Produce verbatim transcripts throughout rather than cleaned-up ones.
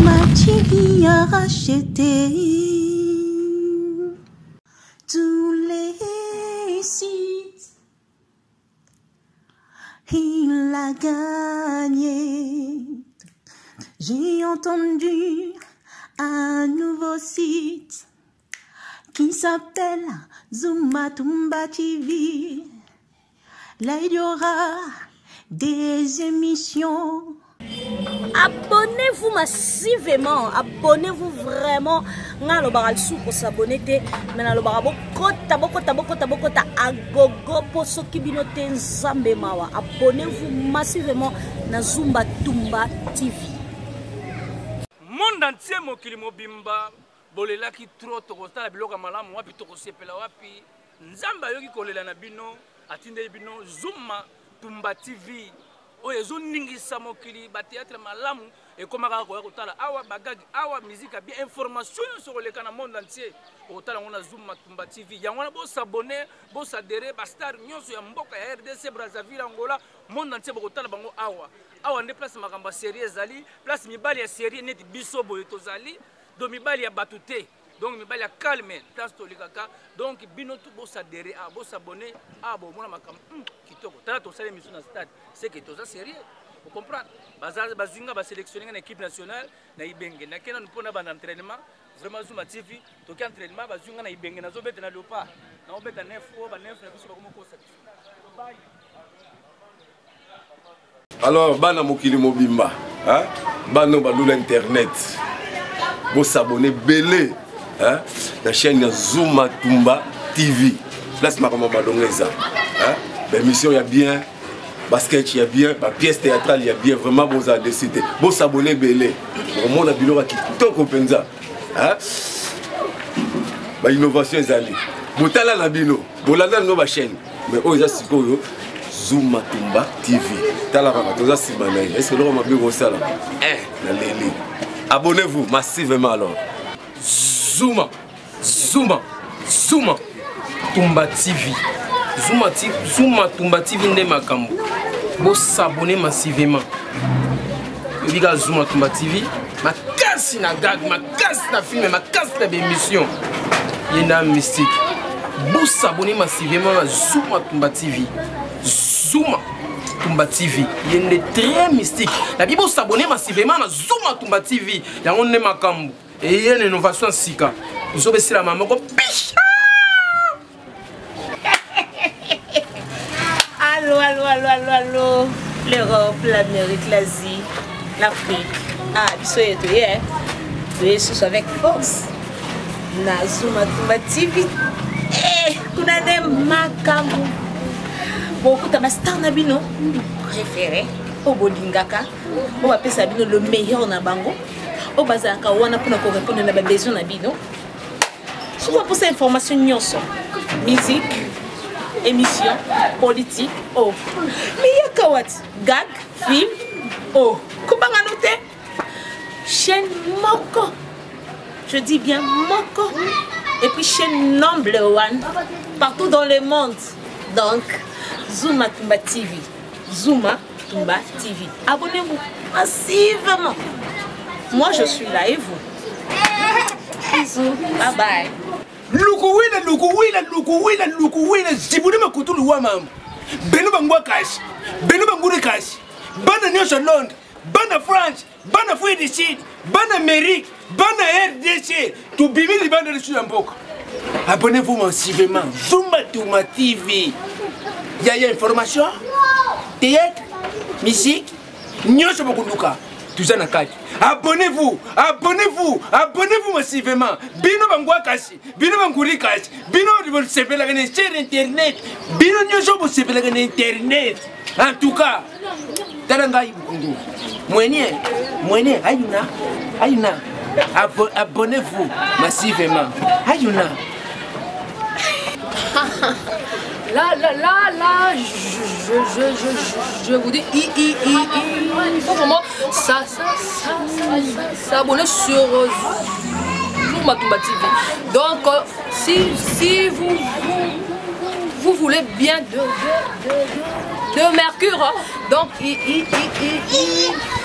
Zuma T V a racheté tous les sites. Il a gagné. J'ai entendu un nouveau site qui s'appelle Zuma Tumba T V. Là, il y aura des émissions. Abonnez-vous massivement, abonnez-vous vraiment. Nga lo baral sou pour s'abonner te, mais lo baral bokota bokota bokota bokota agogo poso kibino te nzambe mawa. Abonnez-vous massivement na Zuma Tumba T V. Monde entier mokili mobimba bolela ki trop tokosta la biloka malamu wapi tokosepela wapi nzamba yoki kolela na bino atinde bino Zuma Tumba T V. Oye zo ningisa mokili ba théâtre malamu et comme ka ko kotala awa bagagi awa musique bien information sur le kana monde entier kotala ngona Zuma Tumba T V yango bo s'abonner bo s'adhérer ba star nyonso ya mboka ya R D C Brazzaville Angola monde entier bo kotala bango awa awa ne place makamba série ezali place mibali ya série net biso boyo tozali do mibali ya batute. Donc, je vais calmer, place to likaka. Donc, bino tout beau s'adhérer, à beau s'abonner, à bon, mon makam, qui toko. T'as ton salaire mission dans stade, c'est que tout ça sérieux. Vous comprenez? Bazar, bazinga, ba sélectionner une équipe nationale, na ibenge. Na kena nous prenons un entraînement, vraiment Zuma T V. Donc, entraînement, bazinga na ibenge, na zobete na leopa, na obete neuf fois, ba neuf, na biso ba comment ça. Alors, bana mokili mobimba, hein? Bano balula internet. Vous s'abonner belé. Hein? La chaîne Zuma Tumba T V. Place Marama Balongeza. Hein? L'émission, il y a bien. Basket, il y a bien. La pièce théâtrale, il y a bien. Vraiment, vous avez décidé. Vous s'abonnez belé. Au monde, il y a qui tout compensa. Hein? La innovation est allée. Vous avez la bino. Vous avez la nouvelle chaîne. Mais oh, il y a Zuma Tumba T V. Est-ce que l'on m'a bien ça là? Abonnez-vous massivement alors. Zuma, Zuma, Zuma Tumba T V. Zuma, Zuma Tumba T V nde makambo. Bo s'abonner massivement. Liga Zuma Tumba T V. Ma casse na gag, ma casse na film, ma casse na émission. Yena mystique. Bo s'abonner massivement à Zuma Tumba T V. Zuma Tumba T V. Yene très mystique. La Bible s'abonner massivement à Zuma Tumba T V. Yango nde makambo. Et il y a une innovation sika. Nous sommes ici la maman comme picha. Allô, allô, allô, allô, allô. L'Europe, l'Amérique, l'Asie, l'Afrique. Ah, soyez tous, hein. Soyez tous avec force. Na Zuma Tumba T V. Eh, kunane makambu. Beaucoup de stars nabino préféré. Au Bolingaka. On va appeler ça le meilleur na bango. Au bazaka wana pour nous répondre à nos besoins na bino. Souvent pour cette information nyonso, musique, émission, politique, oh. Mais y a kawat, gag, film, oh. Comment noter? Chaîne Moko. Je dis bien Moko. Et puis chaîne number one partout dans le monde. Donc Zuma Tumba T V. Zuma Tumba T V. Abonnez-vous massivement. Moi je suis là et vous? Bisous, bye bye. Lukuwila, lukuwila, lukuwila, lukuwila. Jibuni makutulu wa mamu. Benu bangwa kashi. Benu bangure kashi. Bana nyosha Londres. Bana France. Bana Afrique du Sud. Bana Amérique. Bana R D C. Tout bimi li bana de Sud-Amboka. Abonnez-vous massivement. Zuma Tumba T V. Il y a information, théâtre, musique, nyosha bakunduka. Abonnez-vous, abonnez-vous, abonnez-vous massivement. Bino bangwa kashi, bino banguri kashi, bino vous sepela sur internet, bino nyosho vous sepela sur internet. En tout cas, talanga ibukundu. Mwenye, mwenye, ayuna, ayuna. Abonnez-vous massivement. Ayuna. Là, là, là, là, je, je, je, je, je vous dis, il, il, il, il faut vraiment ça, ça, ça, ça, s'abonner sur euh, Zuma Tumba T V. Donc, euh, si, si vous, vous, vous voulez bien de, de, de, de, de Mercure, hein, donc, il, il, il, il, il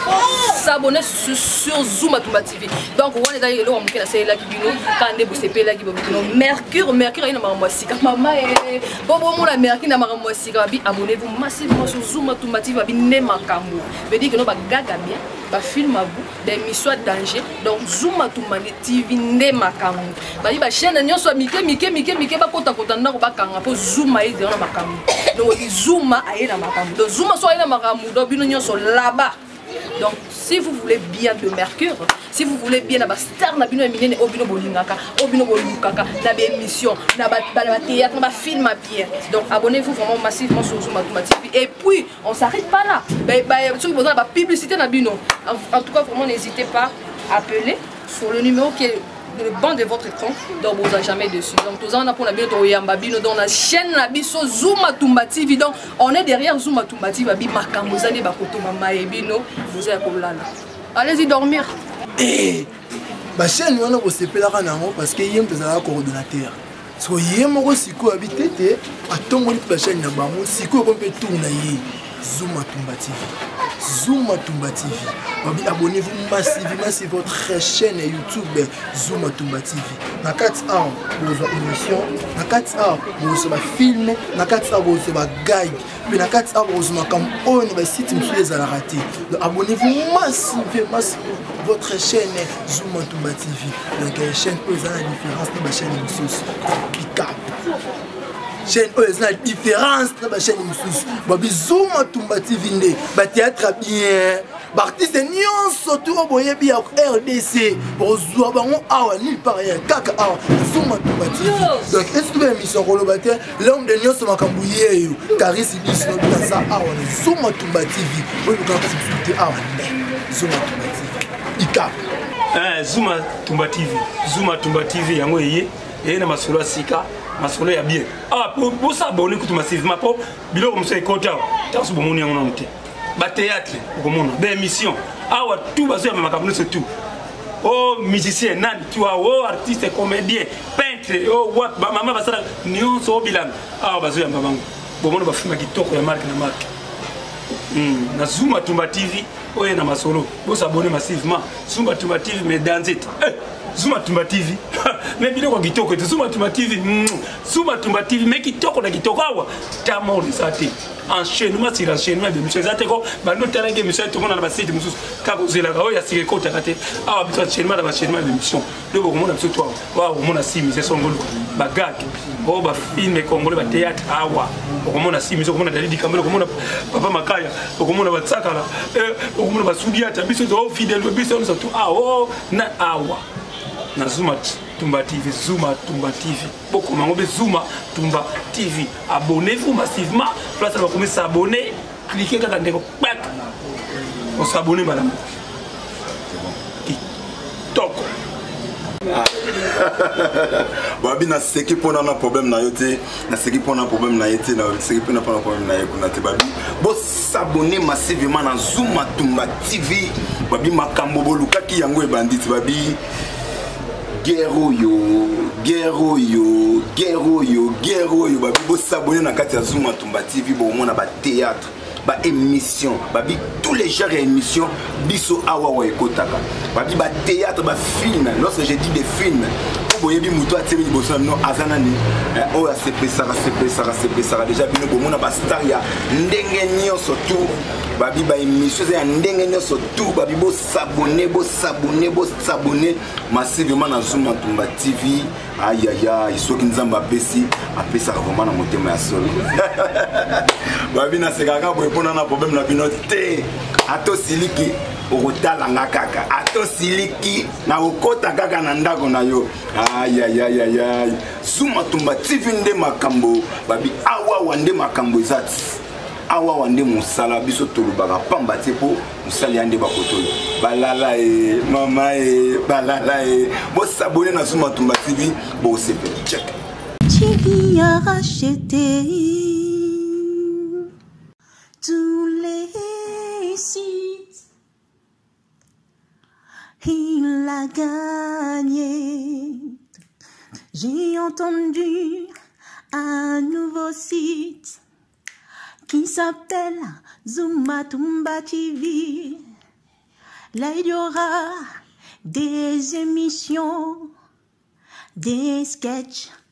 s'abonner sur, sur Zoom Tumba T V. Donc, on est allé là, on a fait la Kibino, quand on est allé là, Mercure, Mercure, il y a un moissika. Maman, bon, bon, la Mercure, il y a un moissika. Abonnez-vous massivement sur Zoom Tumba T V. Nemakamou. Veut dire que nous, gaga bien, bah film à vous, des missions de danger. Donc, Zoom Tumba T V, Nemakamou. Bah, il va chaîne, il y a soit Mickey, Mickey, Mickey, Mickey, bah, quand on a un bakanga, pour Zoom à aider dans Makamou. Donc, Zoom à aider dans Makamou. Donc, Zoom à soit aider dans Makamou. Donc, nous sommes là-bas. Donc, si vous voulez bien de Mercure, si vous voulez bien la star, na bino éminé, obino bolingaka, obino bolukaka, na ba émission, na ba théâtre, na ba film à pierre. Donc, abonnez-vous vraiment massivement sur Zoom Tumba T V. Et puis, on s'arrête pas là. Ben, ben, ceux qui besoin de la publicité na bino. En, en tout cas, vraiment, n'hésitez pas à appeler sur le numéro qui est le banc de votre écran, donc vous n'avez jamais dessus. Donc tout ça on a pour la bien dans la chaîne la biso Zoom Tumba T V. Donc on est derrière Zoom Tumba T V. Makamozali bakoto mama ebino vous allez kolala. Allez-y dormir. Eh, ba chaîne on a ko sepelaka nango parce que yem tozala coordinateur. So yem ko siko habité te atomoli ba chaîne na bango siko ko pe tourna yi Zoom Tumba T V. Zoom Tumba T V. Abonnez-vous massivement sur votre chaîne YouTube Zoom Tumba T V. Na quatre ans pour vos émissions, na quatre ans pour vos films, na quatre ans pour vos guides, puis na quatre ans pour vos macam on va site monsieur les a raté. Abonnez-vous massivement sur votre chaîne Zoom Tumba T V. Donc la chaîne peut avoir la différence de ma chaîne émission Pick-up. Chaîne oh la différence dans la chaîne Moussous. Babi Zoom Tumba T V ndé. Ba théâtre bien. Ba artiste nyonso tout boye bien R D C. Pour zwa bango awa ni par rien. Kaka awa Zoom Tumba T V. Donc est-ce que vous émission ko lobate l'homme de nyonso makambouye yo. Caris bis no dans ça awa Zoom Tumba T V. Vous le quand vous awa Zoom Tumba T V. Ika. Eh Zoom Tumba T V. Zoom Tumba T V yango yeye. Et na masolo sika. Masolo ya bien. Ah, pour, pour s'abonner massivement, pour biloko monsieur Kota, tant que bon on monté. Ba théâtre, pour mon ba émission. Ah wa tout bazo ya makabone c'est tout. Oh musicien, nan, tu vois, oh artiste, comédien, peintre, oh what, maman basala nyonso bilan. Ah bazo ya mabango. Bon on ba filma kitoko ya marque na marque. Hmm, na Zoom Tumba T V, oh na masolo. Pour s'abonner massivement, Zoom Tumba T V mais dans it. Eh, Zoom Tumba T V. Mais biloko kitoko te Zoom Tumba T V. Zoom Tumba T V mais kitoko na kitoko awa. Tamo risate. Enchaînement sur enchaînement de monsieur Zateko. Ba no tala ke monsieur tout monde na ba site mususu. Ka bozela ka o ya sike kota kate. Awa biso enchaînement na enchaînement de mission. Lebo ko mona biso toi. Wa ko mona simi c'est songolo. Ba gag. Bo ba film congolais ba théâtre awa. Ko mona simi ko mona dalidi kamelo ko mona papa makaya. Ko mona ba tsakala. Eh ko mona ba sudiata biso do fidèle biso no tout. Ah oh na awa. Na Zoom Tumba T V, Zoom Tumba T V. Beaucoup mango be Zoom Tumba T V. Abonnez-vous massivement. Place va commencer à s'abonner. Cliquez quand on est on s'abonne madame. TikTok. Babi na seki pona na problème na yote, na seki pona problème na yote, na seki pona problème na yote na te babi. Bo s'abonner massivement na Zoom Tumba T V. Babi makambo boluka ki yango e bandit babi. Guerro yo, guerro yo, guerro yo, guerro yo, babi bo s'abonner na kati ya Zoom Tumba T V bo mona ba théâtre, ba émission, babi tous les genres d'émissions biso awa wa ekotaka. Babi ba théâtre, ba film, lorsque je dis des films, pour boyebi muto ateli boso no azanani, o ya sepe sara sepe sara sepe sara déjà bino bo mona ba star ya ndenge nyonso tout. Babi ba émission ya ndenge nyonso tout, babi bo s'abonner, bo s'abonner, bo s'abonner massivement na Zoom Tumba T V. Aïe aïe aïe, soki nzamba pesi, apesa vraiment na motema ya solo. Babi na sekaka pour répondre à un problème na bino te. Ato siliki okotala nga kaka. Ato siliki na okota kaka na ndako na yo. Aïe aïe aïe aïe aïe. Zoom Tumba T V nde makambo, babi awa wande makambo ezati. Awa wande musala biso tolubaka pamba te po musali ande bakoto balala e mama e balala e bo s'abonner na Zoom Tumba T V bo sepe check. T V a racheté tous les sites, il a gagné. J'ai entendu un nouveau site qui s'appelle Zoom Tumba T V. Là, il y aura des émissions, des sketchs,